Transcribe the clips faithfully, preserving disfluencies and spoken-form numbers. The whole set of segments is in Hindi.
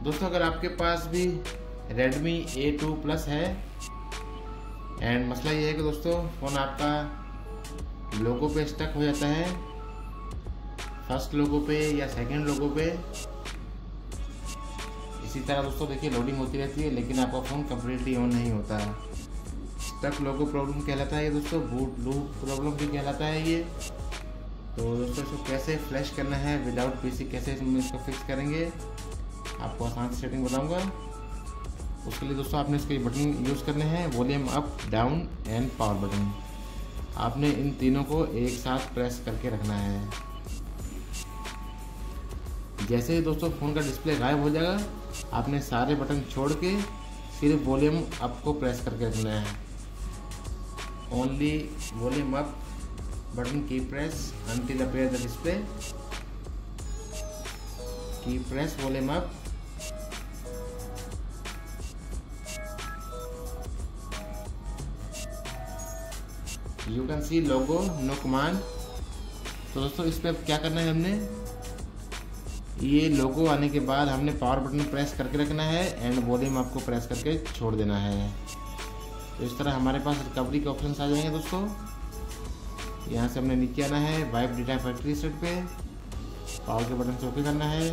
दोस्तों अगर आपके पास भी Redmi ए टू प्लस है एंड मसला ये है कि दोस्तों फ़ोन आपका लोगो पे स्टक हो जाता है, फर्स्ट लोगो पे या सेकंड लोगो पे। इसी तरह दोस्तों देखिए लोडिंग होती रहती है लेकिन आपका फ़ोन कम्प्लीटली ऑन नहीं होता। स्टक लोगो प्रॉब्लम कहलाता है ये दोस्तों, बूट लूप प्रॉब्लम भी कहलाता है ये। तो दोस्तों इसको कैसे फ्लैश करना है विदाउट पीसी, कैसे इसको फिक्स करेंगे आपको आसान से सेटिंग बताऊंगा। उसके लिए दोस्तों आपने इसके बटन यूज़ करने हैं, volume up, down and power button. आपने इन तीनों को एक साथ प्रेस करके रखना है। जैसे ही दोस्तों फ़ोन का डिस्प्ले गायब हो जाएगा, आपने सारे बटन छोड़ के सिर्फ वॉल्यूम अप को प्रेस करके रखना है। ओनली वॉल्यूम अप बटन की press until appear the display. की press volume up. You can see logo, no command. तो दोस्तों इस पर क्या करना है, हमने ये लोगो आने के बाद हमने पावर बटन प्रेस करके रखना है एंड वॉल्यूम अप को प्रेस करके छोड़ देना है। तो इस तरह हमारे पास रिकवरी के ऑप्शन आ जाएंगे दोस्तों। यहाँ से हमने नीचे आना है, वाइप डेटा फैक्ट्री सेट पे, पावर के बटन से ओके करना है।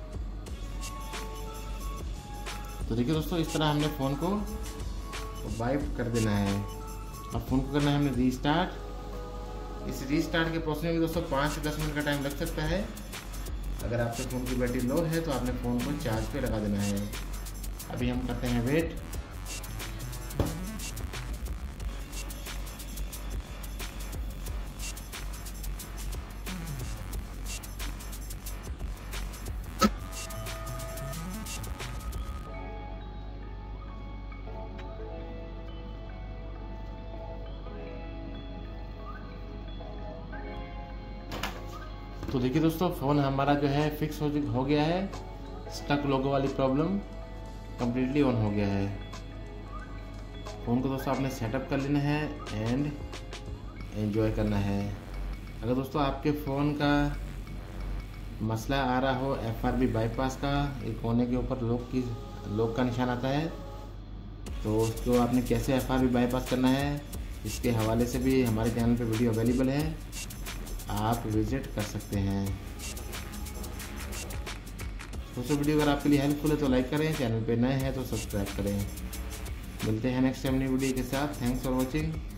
तो देखिए दोस्तों इस तरह हमने फ़ोन को वाइप कर देना है। अब फ़ोन को करना है हमने रीस्टार्ट। इस रीस्टार्ट के प्रोसेस में भी दोस्तों पाँच से दस मिनट का टाइम लग सकता है। अगर आपके फ़ोन की बैटरी लो है तो आपने फ़ोन को चार्ज पे लगा देना है। अभी हम करते हैं वेट। तो देखिए दोस्तों फ़ोन हमारा जो है फिक्स हो हो गया है। स्टक लोगो वाली प्रॉब्लम कम्प्लीटली ऑन हो गया है। फ़ोन को दोस्तों आपने सेटअप कर लेना है एंड एंजॉय करना है। अगर दोस्तों आपके फ़ोन का मसला आ रहा हो एफ आर बी बाईपास का, एक कोने के ऊपर लॉक की लॉक का निशान आता है, तो उसको आपने कैसे एफ आर बी बाईपास करना है इसके हवाले से भी हमारे चैनल पे वीडियो अवेलेबल है, आप विजिट कर सकते हैं। दोस्तों वीडियो अगर आपके लिए हेल्पफुल है तो लाइक करें, चैनल पे नए हैं तो सब्सक्राइब करें। मिलते हैं नेक्स्ट टाइम नई वीडियो के साथ। Thanks for watching.